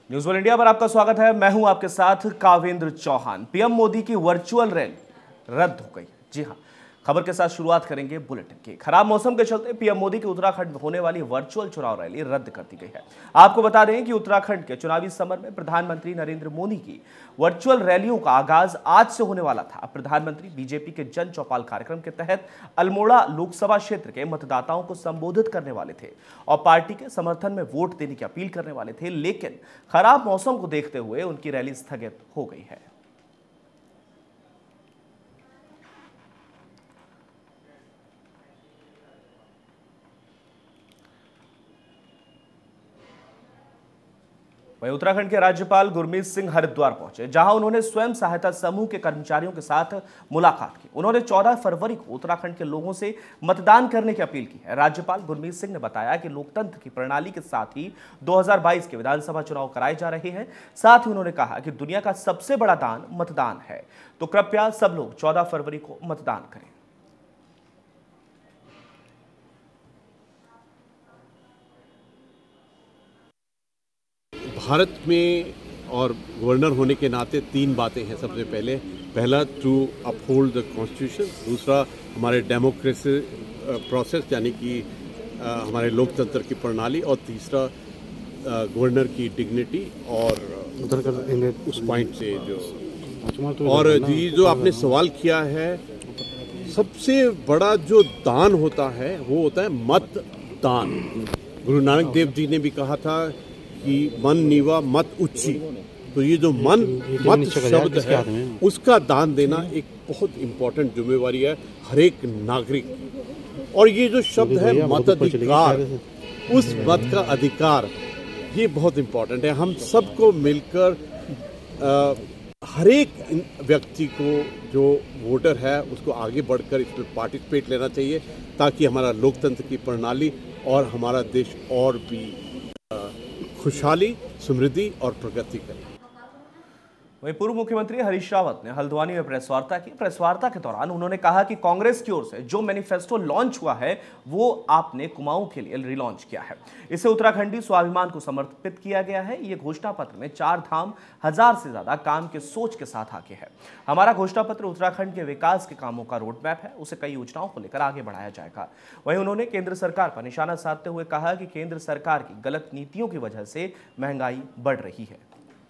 News world India पर आपका स्वागत है। मैं हूं आपके साथ कावेंद्र चौहान। पीएम मोदी की वर्चुअल रैली रद्द हो गई। जी हां, खबर के साथ शुरुआत करेंगे बुलेटिन की। खराब मौसम के चलते पीएम मोदी की उत्तराखंड में होने वाली वर्चुअल चुनाव रैली रद्द कर दी गई है। आपको बता दें कि उत्तराखंड के चुनावी समर में प्रधानमंत्री नरेंद्र मोदी की वर्चुअल रैलियों का आगाज आज से होने वाला था। प्रधानमंत्री बीजेपी के जन चौपाल कार्यक्रम के तहत अल्मोड़ा लोकसभा क्षेत्र के मतदाताओं को संबोधित करने वाले थे और पार्टी के समर्थन में वोट देने की अपील करने वाले थे, लेकिन खराब मौसम को देखते हुए उनकी रैली स्थगित हो गई है। वहीं उत्तराखंड के राज्यपाल गुरमीत सिंह हरिद्वार पहुंचे, जहां उन्होंने स्वयं सहायता समूह के कर्मचारियों के साथ मुलाकात की। उन्होंने 14 फरवरी को उत्तराखंड के लोगों से मतदान करने की अपील की है। राज्यपाल गुरमीत सिंह ने बताया कि लोकतंत्र की प्रणाली के साथ ही 2022 के विधानसभा चुनाव कराए जा रहे हैं। साथ ही उन्होंने कहा कि दुनिया का सबसे बड़ा दान मतदान है, तो कृपया सब लोग 14 फरवरी को मतदान करें। भारत में और गवर्नर होने के नाते तीन बातें हैं। सबसे पहला टू अपहोल्ड द कॉन्स्टिट्यूशन, दूसरा हमारे डेमोक्रेसी प्रोसेस यानी कि हमारे लोकतंत्र की प्रणाली, और तीसरा गवर्नर की डिग्निटी। और उस पॉइंट से और ये जो आपने सवाल किया है, सबसे बड़ा जो दान होता है वो होता है मतदान। गुरु नानक देव जी ने भी कहा था कि मन नीवा मत ऊंची, तो ये जो मत शब्द है उसका दान देना एक बहुत इंपॉर्टेंट जिम्मेवारी है हर एक नागरिक की। और ये जो शब्द है मताधिकार, उस मत का अधिकार, ये बहुत इंपॉर्टेंट है। हम सबको मिलकर हर एक व्यक्ति को जो वोटर है उसको आगे बढ़कर इसमें पार्टिसिपेट लेना चाहिए, ताकि हमारा लोकतंत्र की प्रणाली और हमारा देश और भी खुशहाली, समृद्धि और प्रगति करें। वहीं पूर्व मुख्यमंत्री हरीश रावत ने हल्द्वानी में प्रेस वार्ता की। प्रेस वार्ता के दौरान उन्होंने कहा कि कांग्रेस की ओर से जो मैनिफेस्टो लॉन्च हुआ है वो आपने कुमाऊं के लिए रिलॉन्च किया है। इसे उत्तराखंडी स्वाभिमान को समर्पित किया गया है। ये घोषणा पत्र में 4 धाम 1000 से ज्यादा काम के सोच के साथ आगे है। हमारा घोषणा पत्र उत्तराखंड के विकास के कामों का रोड मैप है, उसे कई योजनाओं को लेकर आगे बढ़ाया जाएगा। वहीं उन्होंने केंद्र सरकार पर निशाना साधते हुए कहा कि केंद्र सरकार की गलत नीतियों की वजह से महंगाई बढ़ रही है।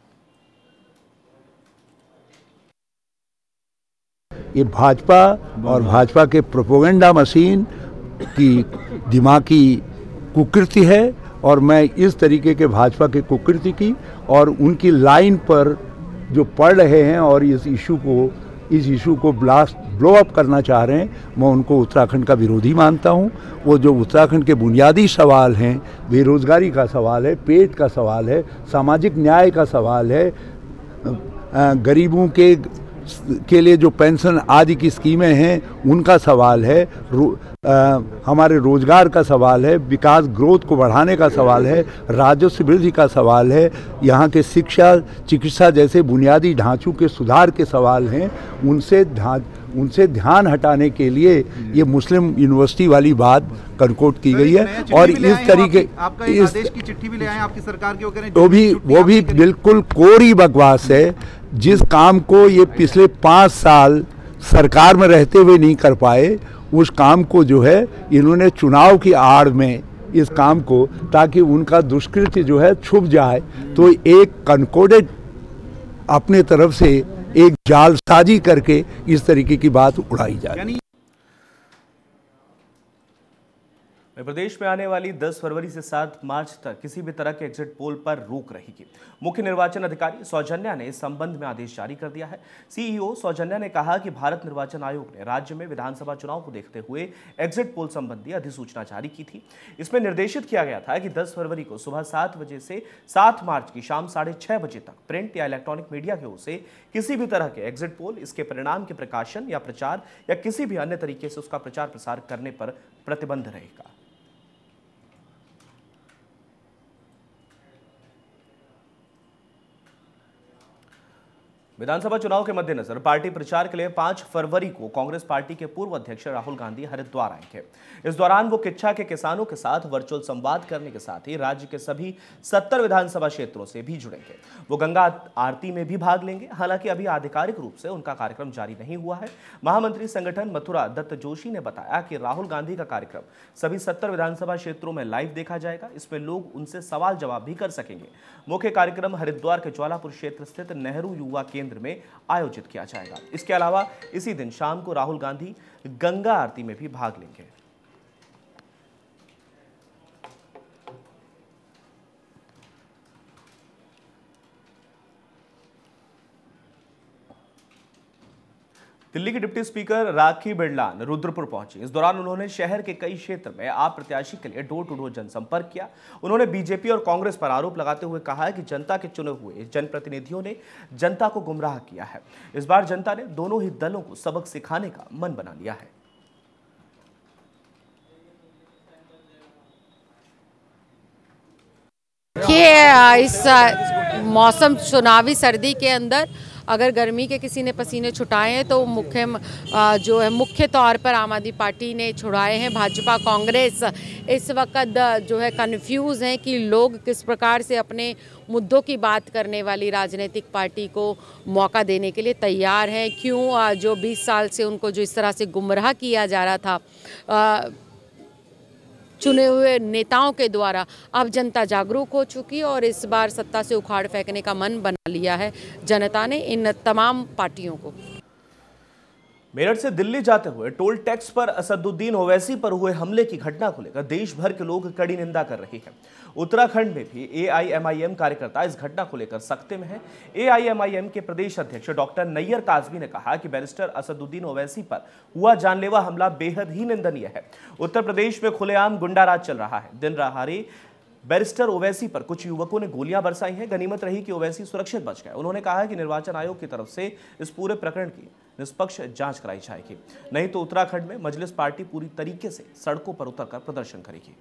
ये भाजपा और भाजपा के प्रोपेगेंडा मशीन की दिमागी कुकृति है, और मैं इस तरीके के भाजपा के कुकृति की और उनकी लाइन पर जो पढ़ रहे हैं और इस इशू को ब्लो अप करना चाह रहे हैं, मैं उनको उत्तराखंड का विरोधी मानता हूं। वो जो उत्तराखंड के बुनियादी सवाल हैं, बेरोजगारी का सवाल है, पेट का सवाल है, सामाजिक न्याय का सवाल है, गरीबों के लिए जो पेंशन आदि की स्कीमें हैं उनका सवाल है, हमारे रोजगार का सवाल है, विकास ग्रोथ को बढ़ाने का सवाल है, राजस्व वृद्धि का सवाल है, यहाँ के शिक्षा चिकित्सा जैसे बुनियादी ढांचों के सुधार के सवाल हैं। उनसे ध्यान हटाने के लिए ये मुस्लिम यूनिवर्सिटी वाली बात कनकोट की गई है। और इस तरीके आपका आदेश की चिट्ठी भी ले आए आपकी सरकार के, वो भी बिल्कुल कोरी बकवास है। जिस काम को ये पिछले 5 साल सरकार में रहते हुए नहीं कर पाए, उस काम को जो है इन्होंने चुनाव की आड़ में इस काम को, ताकि उनका दुष्कृत्य जो है छुप जाए, तो एक कनकोडेड अपने तरफ से एक जालसाजी करके इस तरीके की बात उड़ाई जाए। प्रदेश में आने वाली 10 फरवरी से 7 मार्च तक किसी भी तरह के एग्जिट पोल पर रोक रहेगी। मुख्य निर्वाचन अधिकारी सौजन्या ने इस संबंध में आदेश जारी कर दिया है। सीईओ सौजन्या ने कहा कि भारत निर्वाचन आयोग ने राज्य में विधानसभा चुनाव को देखते हुए एग्जिट पोल संबंधी अधिसूचना जारी की थी। इसमें निर्देशित किया गया था कि 10 फरवरी को सुबह 7 बजे से 7 मार्च की शाम 6:30 बजे तक प्रिंट या इलेक्ट्रॉनिक मीडिया की ओर से किसी भी तरह के एग्जिट पोल, इसके परिणाम के प्रकाशन या प्रचार या किसी भी अन्य तरीके से उसका प्रचार प्रसार करने पर प्रतिबंध रहेगा। विधानसभा चुनाव के मद्देनजर पार्टी प्रचार के लिए 5 फरवरी को कांग्रेस पार्टी के पूर्व अध्यक्ष राहुल गांधी हरिद्वार आएंगे। इस दौरान वो किच्छा के किसानों के साथ वर्चुअल संवाद करने के साथ ही राज्य के सभी 70 विधानसभा क्षेत्रों से भी जुड़ेंगे। वो गंगा आरती में भी भाग लेंगे। हालांकि अभी आधिकारिक रूप से उनका कार्यक्रम जारी नहीं हुआ है। महामंत्री संगठन मथुरा दत्त जोशी ने बताया कि राहुल गांधी का कार्यक्रम सभी 70 विधानसभा क्षेत्रों में लाइव देखा जाएगा। इसमें लोग उनसे सवाल जवाब भी कर सकेंगे। मुख्य कार्यक्रम हरिद्वार के ज्वालापुर क्षेत्र स्थित नेहरू युवा केंद्र में आयोजित किया जाएगा। इसके अलावा इसी दिन शाम को राहुल गांधी गंगा आरती में भी भाग लेंगे। दिल्ली की डिप्टी स्पीकर राखी बिरलान रुद्रपुर पहुंची। इस दौरान उन्होंने शहर के कई क्षेत्र में आप प्रत्याशी के लिए डोर टू डोर जनसंपर्क किया। उन्होंने बीजेपी और कांग्रेस पर आरोप लगाते हुए कहा कि जनता के चुने हुए जनप्रतिनिधियों ने जनता को गुमराह किया है। इस बार जनता ने दोनों ही दलों को सबक सिखाने का मन बना लिया है। इस मौसम चुनावी सर्दी के अंदर अगर गर्मी के किसी ने पसीने छुटाए हैं तो मुख्य तौर पर आम आदमी पार्टी ने छुड़ाए हैं। भाजपा कांग्रेस इस वक्त जो है कन्फ्यूज़ हैं कि लोग किस प्रकार से अपने मुद्दों की बात करने वाली राजनीतिक पार्टी को मौका देने के लिए तैयार हैं। क्यों जो 20 साल से उनको जो इस तरह से गुमराह किया जा रहा था चुने हुए नेताओं के द्वारा, अब जनता जागरूक हो चुकी और इस बार सत्ता से उखाड़ फेंकने का मन बना लिया है जनता ने इन तमाम पार्टियों को। मेरठ से दिल्ली जाते हुए टोल टैक्स पर असदुद्दीन ओवैसी पर हुए हमले की घटना को लेकर देश भर के लोग कड़ी निंदा कर रहे हैं। उत्तराखंड में भी एआईएमआईएम कार्यकर्ता इस घटना को लेकर सख्ते में है। एआईएमआईएम के प्रदेश अध्यक्ष डॉक्टर नैयर काजमी ने कहा कि बैरिस्टर असदुद्दीन ओवैसी पर हुआ जानलेवा हमला बेहद ही निंदनीय है। उत्तर प्रदेश में खुलेआम गुंडाराज चल रहा है। दिन दहाड़े बैरिस्टर ओवैसी पर कुछ युवकों ने गोलियां बरसाई हैं। गनीमत रही कि ओवैसी सुरक्षित बच गए। उन्होंने कहा कि निर्वाचन आयोग की तरफ से इस पूरे प्रकरण की निष्पक्ष जांच कराई जाएगी, नहीं तो उत्तराखंड में मजलिस पार्टी पूरी तरीके से सड़कों पर उतरकर प्रदर्शन करेगी।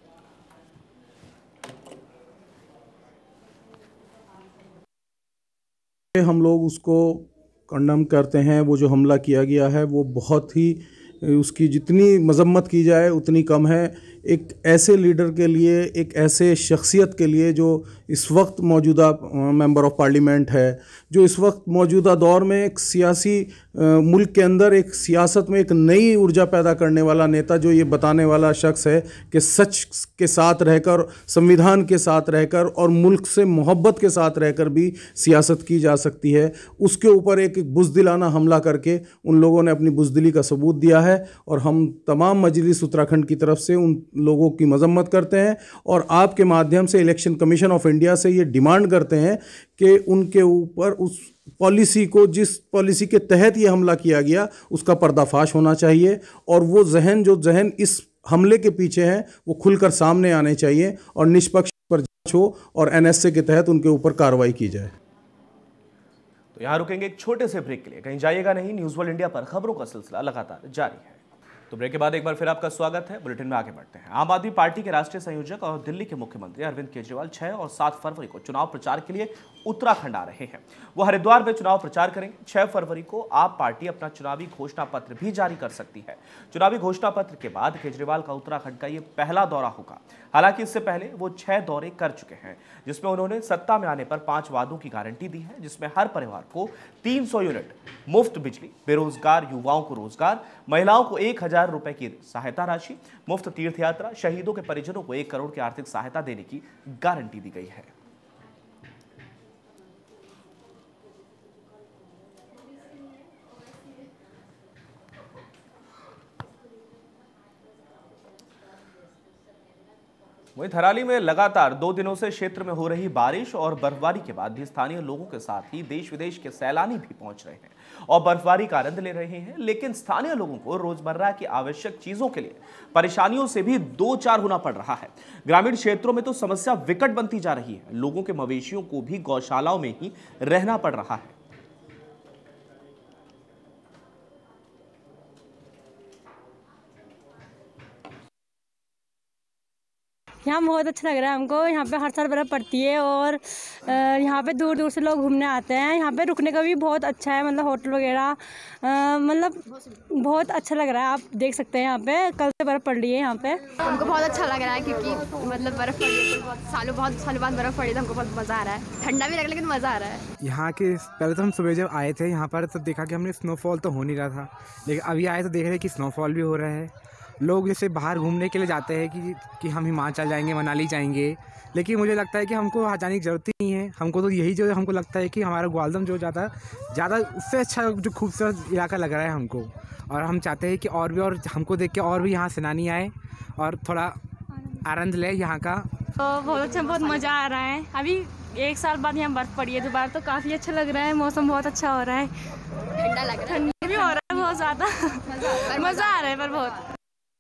हम लोग उसको कंडम करते हैं। वो जो हमला किया गया है वो बहुत ही, उसकी जितनी मजम्मत की जाए उतनी कम है। एक ऐसे लीडर के लिए, एक ऐसे शख्सियत के लिए जो इस वक्त मौजूदा मेंबर ऑफ पार्लियामेंट है, जो इस वक्त मौजूदा दौर में एक सियासी मुल्क के अंदर एक सियासत में एक नई ऊर्जा पैदा करने वाला नेता, जो ये बताने वाला शख्स है कि सच के साथ रहकर, संविधान के साथ रहकर और मुल्क से मोहब्बत के साथ रहकर भी सियासत की जा सकती है, उसके ऊपर एक बुज़दिलाना हमला करके उन लोगों ने अपनी बुज़दिली का सबूत दिया है। और हम तमाम मजलिस उत्तराखंड की तरफ से उन लोगों की मजम्मत करते हैं और आपके माध्यम से इलेक्शन कमीशन ऑफ इंडिया से ये डिमांड करते हैं कि उनके ऊपर उस पॉलिसी को, जिस पॉलिसी के तहत ये हमला किया गया, उसका पर्दाफाश होना चाहिए और वो जहन इस हमले के पीछे हैं वो खुलकर सामने आने चाहिए और निष्पक्ष पर जांच हो और एनएसए के तहत उनके ऊपर कार्रवाई की जाए। तो यहां रुकेंगे एक छोटे से ब्रेक के लिए, कहीं जाइएगा नहीं। न्यूज़ वर्ल्ड इंडिया पर खबरों का सिलसिला लगातार जारी है। तो ब्रेक के बाद एक बार फिर आपका स्वागत है। बुलेटिन में आगे बढ़ते हैं। आम आदमी पार्टी के राष्ट्रीय संयोजक और दिल्ली के मुख्यमंत्री अरविंद केजरीवाल 6 और 7 फरवरी को चुनाव प्रचार के लिए उत्तराखंड आ रहे हैं। वो हरिद्वार में चुनाव प्रचार करेंगे। 6 फरवरी को आप पार्टी अपना चुनावी घोषणा पत्र भी जारी कर सकती है। चुनावी घोषणा पत्र के बाद केजरीवाल का उत्तराखंड का ये पहला दौरा होगा। हालांकि इससे पहले वो 6 दौरे कर चुके हैं, जिसमें उन्होंने सत्ता में आने पर 5 वादों की गारंटी दी है, जिसमें हर परिवार को 300 यूनिट मुफ्त बिजली, बेरोजगार युवाओं को रोजगार, महिलाओं को 1000 रुपए की सहायता राशि, मुफ्त तीर्थ यात्रा, शहीदों के परिजनों को 1 करोड़ की आर्थिक सहायता देने की गारंटी दी गई है। वहीं थराली में लगातार 2 दिनों से क्षेत्र में हो रही बारिश और बर्फबारी के बाद भी स्थानीय लोगों के साथ ही देश विदेश के सैलानी भी पहुंच रहे हैं और बर्फबारी का आनंद ले रहे हैं। लेकिन स्थानीय लोगों को रोजमर्रा की आवश्यक चीजों के लिए परेशानियों से भी 2-4 होना पड़ रहा है। ग्रामीण क्षेत्रों में तो समस्या विकट बनती जा रही है। लोगों के मवेशियों को भी गौशालाओं में ही रहना पड़ रहा है। यहाँ बहुत अच्छा लग रहा है हमको। यहाँ पे हर साल बर्फ़ पड़ती है और यहाँ पे दूर दूर से लोग घूमने आते हैं। यहाँ पे रुकने का भी बहुत अच्छा है, मतलब होटल वगैरह, मतलब बहुत अच्छा लग रहा है। आप देख सकते हैं यहाँ पे कल से बर्फ़ पड़ रही है यहाँ पे। हमको बहुत अच्छा लग रहा है क्योंकि मतलब बर्फ़ पड़ी है तो बहुत सालों बाद बर्फ़ पड़ी तो हमको बहुत मज़ा आ रहा है। ठंडा भी लग रहा है लेकिन मज़ा आ रहा है। यहाँ के पहले तो हम सुबह जब आए थे यहाँ पर तो देखा कि हमने स्नोफॉल तो हो नहीं रहा था, लेकिन अभी आए तो देख रहे हैं कि स्नोफॉल भी हो रहा है। लोग जैसे बाहर घूमने के लिए जाते हैं कि हम हिमाचल जाएंगे, मनाली जाएंगे, लेकिन मुझे लगता है कि हमको वहाँ जाने की ज़रूरत ही नहीं है। हमको तो यही जो हमको लगता है कि हमारा ग्वालदम जो ज़्यादा उससे अच्छा जो खूबसूरत इलाका लग रहा है हमको, और हम चाहते हैं कि और हमको देख के और भी यहाँ सैलानी आए और थोड़ा आनंद ले यहाँ का। तो बहुत अच्छा, बहुत मज़ा आ रहा है। अभी 1 साल बाद यहाँ बर्फ़ पड़ी है दोबारा, तो काफ़ी अच्छा लग रहा है। मौसम बहुत अच्छा हो रहा है, ठंडा लग रहा है, ठंडा भी हो रहा है बहुत ज़्यादा, मज़ा आ रहा है पर बहुत।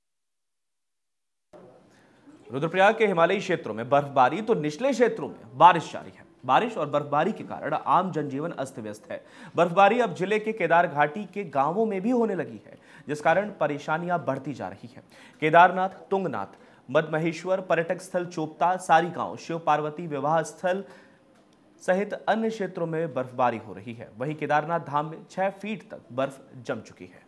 रुद्रप्रयाग के हिमालयी क्षेत्रों में बर्फबारी तो निचले क्षेत्रों में बारिश जारी है। बारिश और बर्फबारी के कारण आम जनजीवन अस्त व्यस्त है। बर्फबारी अब जिले के केदार घाटी के गांवों में भी होने लगी है, जिस कारण परेशानियां बढ़ती जा रही है। केदारनाथ, तुंगनाथ, मदमहेश्वर, पर्यटक स्थल चोपता, सारी गांव, शिव पार्वती विवाह स्थल सहित अन्य क्षेत्रों में बर्फबारी हो रही है। वहीं केदारनाथ धाम में 6 फीट तक बर्फ जम चुकी है।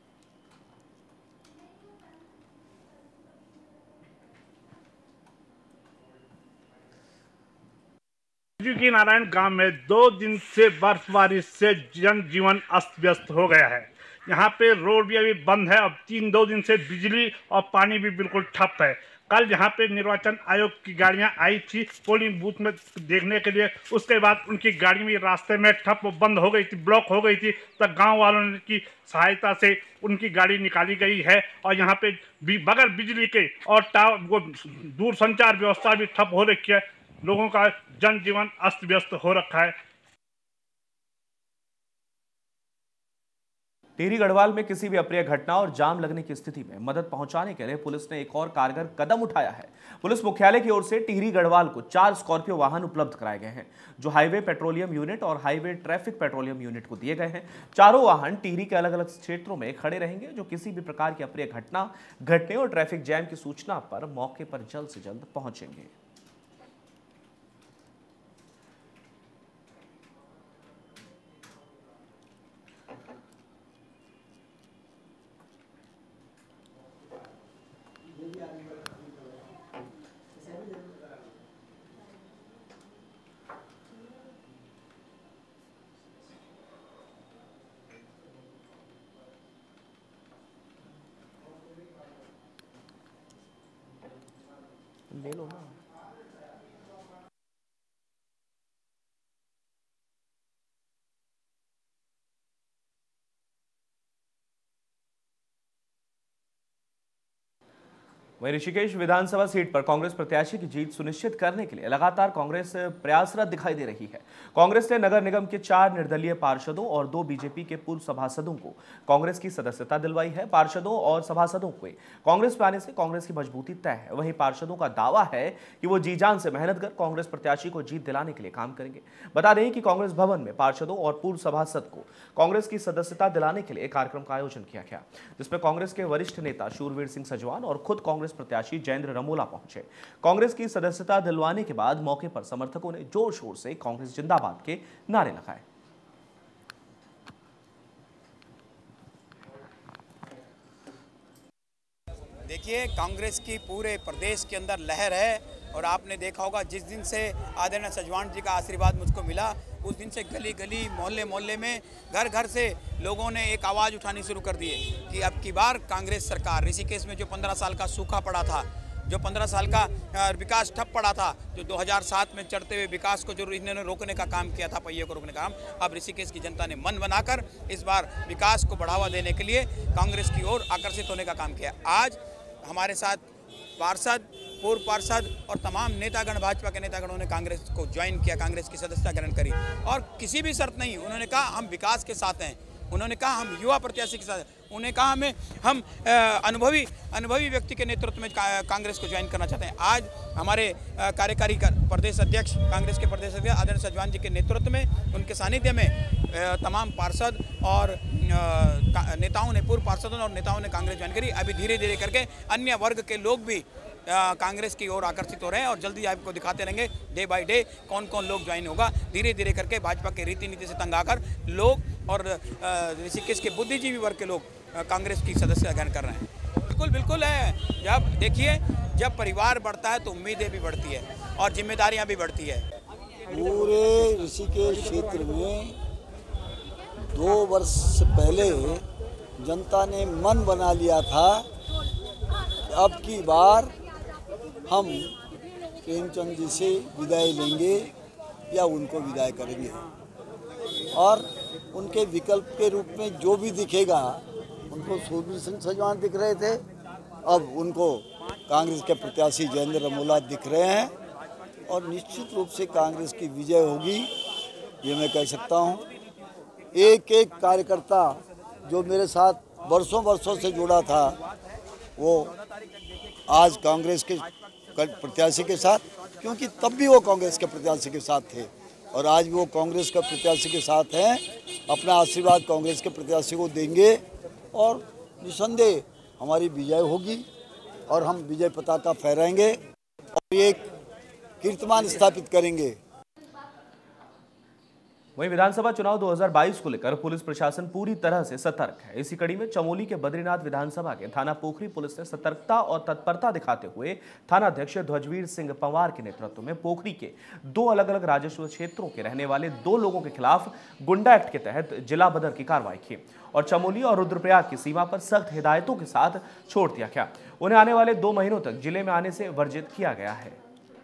की नारायण गांव में 2 दिन से बर्फबारी से जनजीवन अस्त व्यस्त हो गया है। यहाँ पे रोड भी अभी बंद है। अब 2 दिन से बिजली और पानी भी बिल्कुल ठप है। कल यहाँ पे निर्वाचन आयोग की गाड़ियाँ आई थी पोलिंग बूथ में देखने के लिए, उसके बाद उनकी गाड़ी भी रास्ते में ठप बंद हो गई थी, ब्लॉक हो गई थी। तब गांव वालों की सहायता से उनकी गाड़ी निकाली गई है और यहाँ पे बगैर बिजली के और वो दूरसंचार व्यवस्था भी ठप हो रखी है। लोगों का जनजीवन अस्त व्यस्त हो रखा है। टिहरी गढ़वाल में किसी भी अप्रिय घटना और जाम लगने की स्थिति में मदद पहुंचाने के लिए पुलिस ने एक और कारगर कदम उठाया है। पुलिस मुख्यालय की ओर से टिहरी गढ़वाल को 4 स्कॉर्पियो वाहन उपलब्ध कराए गए हैं, जो हाईवे पेट्रोलियम यूनिट और हाईवे ट्रैफिक पेट्रोलियम यूनिट को दिए गए हैं। चारों वाहन टिहरी के अलग अलग क्षेत्रों में खड़े रहेंगे, जो किसी भी प्रकार की अप्रिय घटना घटने और ट्रैफिक जैम की सूचना पर मौके पर जल्द से जल्द पहुंचेंगे। ले लो ना। वहीं ऋषिकेश विधानसभा सीट पर कांग्रेस प्रत्याशी की जीत सुनिश्चित करने के लिए लगातार कांग्रेस प्रयासरत दिखाई दे रही है। कांग्रेस ने नगर निगम के 4 निर्दलीय पार्षदों और 2 बीजेपी के पूर्व सभासदों को कांग्रेस की सदस्यता दिलवाई है। पार्षदों और सभासदों को कांग्रेस में आने से कांग्रेस की मजबूती तय है। वहीं पार्षदों का दावा है कि वो जी जान से मेहनत कर कांग्रेस प्रत्याशी को जीत दिलाने के लिए काम करेंगे। बता दें कि कांग्रेस भवन में पार्षदों और पूर्व सभासद को कांग्रेस की सदस्यता दिलाने के लिए कार्यक्रम का आयोजन किया गया, जिसमें कांग्रेस के वरिष्ठ नेता शूरवीर सिंह सजवान और खुद कांग्रेस प्रत्याशी जयेंद्र रमोला पहुंचे। कांग्रेस की सदस्यता दिलवाने के बाद मौके पर समर्थकों ने जोर शोर से कांग्रेस जिंदाबाद के नारे लगाए। देखिए, कांग्रेस की पूरे प्रदेश के अंदर लहर है और आपने देखा होगा जिस दिन से आदरणीय सजवान जी का आशीर्वाद मुझको मिला, उस दिन से गली गली मोहल्ले मोहल्ले में घर घर से लोगों ने एक आवाज़ उठानी शुरू कर दी है कि अब की बार कांग्रेस सरकार। ऋषिकेश में जो 15 साल का सूखा पड़ा था, जो 15 साल का विकास ठप पड़ा था, जो 2007 में चढ़ते हुए विकास को जो इन्होंने रोकने का काम किया था, पहिए को रोकने का काम, अब ऋषिकेश की जनता ने मन बनाकर इस बार विकास को बढ़ावा देने के लिए कांग्रेस की ओर आकर्षित होने का काम किया। आज हमारे साथ पार्षद, पूर्व पार्षद और तमाम नेतागण, भाजपा के नेतागणों ने कांग्रेस को ज्वाइन किया, कांग्रेस की सदस्यता ग्रहण करी और किसी भी शर्त नहीं। उन्होंने कहा हम विकास के साथ हैं, उन्होंने कहा हम युवा प्रत्याशी के साथ हैं, उन्होंने कहा हम अनुभवी व्यक्ति के नेतृत्व में कांग्रेस को ज्वाइन करना चाहते हैं। आज हमारे कार्यकारी प्रदेश अध्यक्ष, कांग्रेस के प्रदेश अध्यक्ष आदरणीय सजवान जी के नेतृत्व में, उनके सानिध्य में तमाम पार्षद और नेताओं ने, पूर्व पार्षदों और नेताओं ने कांग्रेस ज्वाइन करी। अभी धीरे धीरे करके अन्य वर्ग के लोग भी कांग्रेस की ओर आकर्षित हो रहे हैं और जल्दी आपको दिखाते रहेंगे डे बाय डे कौन कौन लोग ज्वाइन होगा। धीरे धीरे करके भाजपा के रीति नीति से तंग आकर लोग और ऋषिकेश के बुद्धिजीवी वर्ग के लोग कांग्रेस की सदस्यता ग्रहण कर रहे हैं। बिल्कुल बिल्कुल है। जब देखिए, जब परिवार बढ़ता है तो उम्मीदें भी बढ़ती है और जिम्मेदारियां भी बढ़ती है। पूरे ऋषिकेश क्षेत्र में 2 वर्ष पहले जनता ने मन बना लिया था कि अब की बार हम प्रेमचंद जी से विदाई लेंगे या उनको विदाई करेंगे, और उनके विकल्प के रूप में जो भी दिखेगा, उनको सुरवीर सिंह सजवान दिख रहे थे, अब उनको कांग्रेस के प्रत्याशी जयेंद्र रमोला दिख रहे हैं और निश्चित रूप से कांग्रेस की विजय होगी, ये मैं कह सकता हूँ। एक एक कार्यकर्ता जो मेरे साथ वर्षों से जुड़ा था, वो आज कांग्रेस के प्रत्याशी के साथ, क्योंकि तब भी वो कांग्रेस के प्रत्याशी के साथ थे और आज भी वो कांग्रेस के प्रत्याशी के साथ हैं। अपना आशीर्वाद कांग्रेस के प्रत्याशी को देंगे और निसंदेह हमारी विजय होगी और हम विजय पताका फहराएंगे और एक कीर्तिमान स्थापित करेंगे। वहीं विधानसभा चुनाव 2022 को लेकर पुलिस प्रशासन पूरी तरह से सतर्क है। इसी कड़ी में चमोली के बद्रीनाथ विधानसभा के थाना पोखरी पुलिस ने सतर्कता और तत्परता दिखाते हुए थाना अध्यक्ष ध्वजवीर सिंह पंवार के नेतृत्व में पोखरी के 2 अलग-अलग राजस्व क्षेत्रों के रहने वाले 2 लोगों के खिलाफ गुंडा एक्ट के तहत जिला बदर की कार्रवाई की और चमोली और रुद्रप्रयाग की सीमा पर सख्त हिदायतों के साथ छोड़ दिया गया। उन्हें आने वाले 2 महीनों तक जिले में आने से वर्जित किया गया है।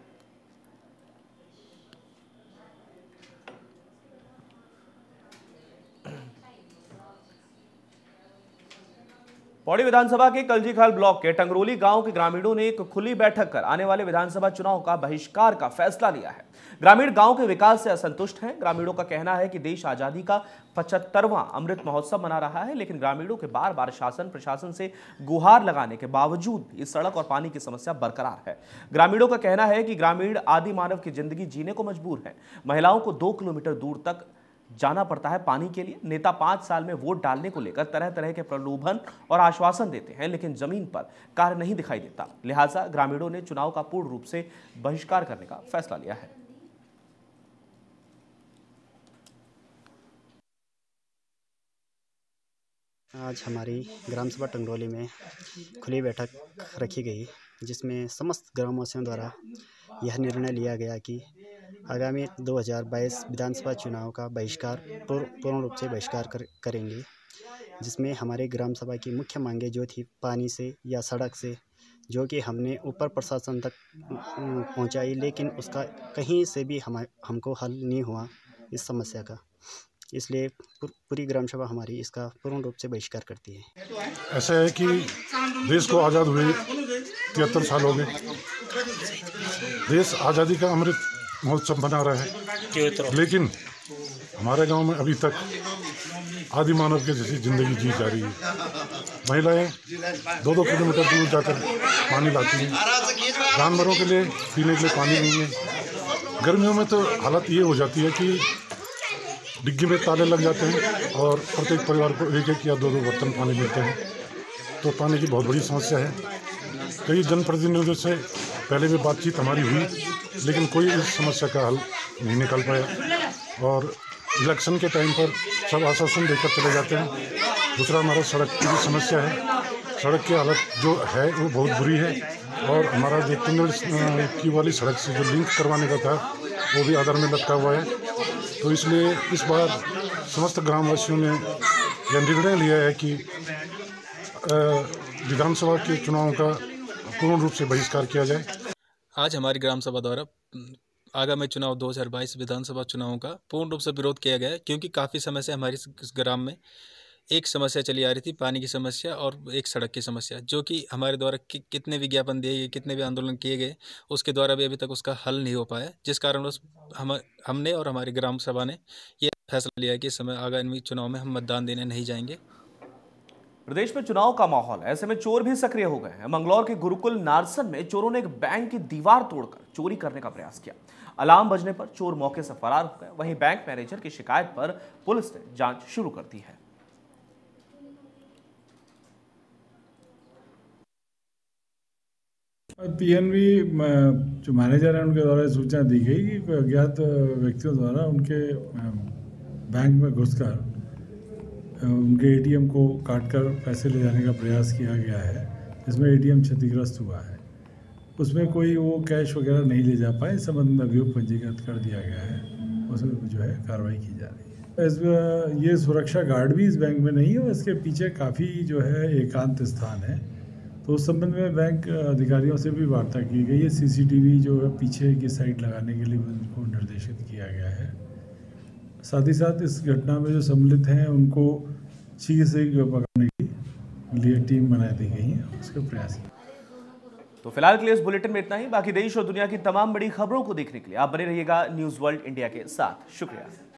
पौड़ी विधानसभा के कलजीखाल ब्लॉक के टंगरोली गांव के ग्रामीणों ने एक खुली बैठक कर आने वाले विधानसभा चुनाव का बहिष्कार का फैसला लिया है। ग्रामीण गांव के विकास से असंतुष्ट हैं। ग्रामीणों का कहना है कि देश आजादी का 75वां अमृत महोत्सव मना रहा है, लेकिन ग्रामीणों के बार बार शासन प्रशासन से गुहार लगाने के बावजूद भी सड़क और पानी की समस्या बरकरार है। ग्रामीणों का कहना है कि ग्रामीण आदि मानव की जिंदगी जीने को मजबूर है। महिलाओं को 2 किलोमीटर दूर तक जाना पड़ता है पानी के लिए। नेता 5 साल में वोट डालने को लेकर तरह तरह के प्रलोभन और आश्वासन देते हैं, लेकिन जमीन पर कार्य नहीं दिखाई देता। लिहाजा ग्रामीणों ने चुनाव का पूर्ण रूप से बहिष्कार करने का फैसला लिया है। आज हमारी ग्राम सभा टंगरोली में खुली बैठक रखी गई, जिसमें समस्त ग्रामवासियों द्वारा यह निर्णय लिया गया कि आगामी 2022 विधानसभा चुनाव का बहिष्कार पूर्ण रूप से बहिष्कार करेंगे, जिसमें हमारे ग्राम सभा की मुख्य मांगें जो थी पानी से या सड़क से, जो कि हमने ऊपर प्रशासन तक पहुंचाई, लेकिन उसका कहीं से भी हमको हल नहीं हुआ इस समस्या का। इसलिए पूरी ग्राम सभा हमारी इसका पूर्ण रूप से बहिष्कार करती है। ऐसा है कि देश को आज़ाद हुए 73 साल हो गए। देश आज़ादी का अमृत महोत्सव मना रहा है, लेकिन हमारे गांव में अभी तक आदि मानव के जैसी जिंदगी जी जा रही है। महिलाएं 2-2 किलोमीटर दूर जाकर पानी लाती हैं। जानवरों के लिए पीने के लिए पानी नहीं है। गर्मियों में तो हालत ये हो जाती है कि डिग्गी में ताले लग जाते हैं और प्रत्येक परिवार को 1-1 या 2-2 बर्तन पानी मिलते हैं। तो पानी की बहुत बड़ी समस्या है। कई जनप्रतिनिधियों से पहले भी बातचीत हमारी हुई, लेकिन कोई इस समस्या का हल नहीं निकाल पाया और इलेक्शन के टाइम पर सब आश्वासन देकर चले जाते हैं। दूसरा, हमारा सड़क की भी समस्या है। सड़क की हालत जो है वो बहुत बुरी है और हमारा जो टंगल की वाली सड़क से जो लिंक करवाने का था वो भी आधार में लटका हुआ है। तो इसलिए इस बार समस्त ग्रामवासियों ने यह निर्णय लिया है कि विधानसभा के चुनाव का पूर्ण रूप से बहिष्कार किया जाए। आज हमारी ग्राम सभा द्वारा आगामी चुनाव 2022 विधानसभा चुनाव का पूर्ण रूप से विरोध किया गया है, क्योंकि काफ़ी समय से हमारे इस ग्राम में एक समस्या चली आ रही थी, पानी की समस्या और एक सड़क की समस्या, जो कि हमारे द्वारा कितने विज्ञापन दिए गए, कितने भी आंदोलन किए गए, उसके द्वारा भी अभी तक उसका हल नहीं हो पाया, जिस कारण हमने और हमारी ग्राम सभा ने ये फैसला लिया कि इस समय आगामी चुनाव में हम मतदान देने नहीं जाएंगे। प्रदेश में चुनाव का माहौल, ऐसे में चोर भी सक्रिय हो गए हैं। मंगलौर के गुरुकुल नारसन में चोरों ने एक बैंक की दीवार तोड़कर चोरी करने का प्रयास किया। अलार्म बजने पर चोर मौके से फरार हो गए। वहीं बैंक मैनेजर की शिकायत पर पुलिस ने जांच शुरू कर दी है। पीएनबी जो मैनेजर हैं उनके द्वारा सूचना दी गई कि कोई अज्ञात व्यक्तियों द्वारा उनके बैंक में घुसकर उनके एटीएम को काटकर पैसे ले जाने का प्रयास किया गया है, जिसमें एटीएम क्षतिग्रस्त हुआ है। उसमें कोई वो कैश वगैरह नहीं ले जा पाए, इस संबंध में अभियोग पंजीकृत कर दिया गया है, उसमें जो है कार्रवाई की जा रही है। ये सुरक्षा गार्ड भी इस बैंक में नहीं है, इसके पीछे काफ़ी जो है एकांत स्थान है, तो उस संबंध में बैंक अधिकारियों से भी वार्ता की गई है। सीसीटीवी जो है पीछे की साइड लगाने के लिए उनको निर्देशित किया गया है। साथ ही साथ इस घटना में जो सम्मिलित हैं उनको शीघ्र से पकड़ने के लिए टीम बना दी गई है, उसके प्रयास। तो फिलहाल के लिए इस बुलेटिन में इतना ही। बाकी देश और दुनिया की तमाम बड़ी खबरों को देखने के लिए आप बने रहिएगा न्यूज़ वर्ल्ड इंडिया के साथ। शुक्रिया।